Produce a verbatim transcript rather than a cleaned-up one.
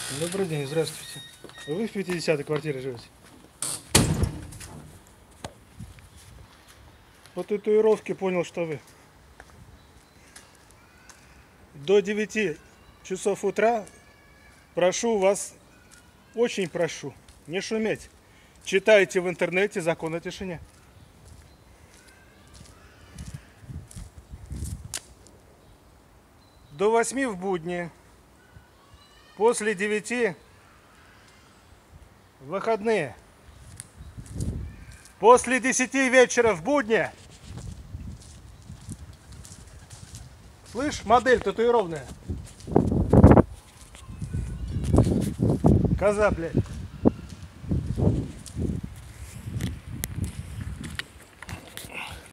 Добрый день, здравствуйте. Вы в пятидесятой квартире живете? По татуировке понял, что вы. До девяти часов утра прошу вас, очень прошу, не шуметь. Читайте в интернете закон о тишине. До восьми в будни. После девяти в выходные. После десяти вечера в будни. Слышь, модель татуированная. Коза, блядь.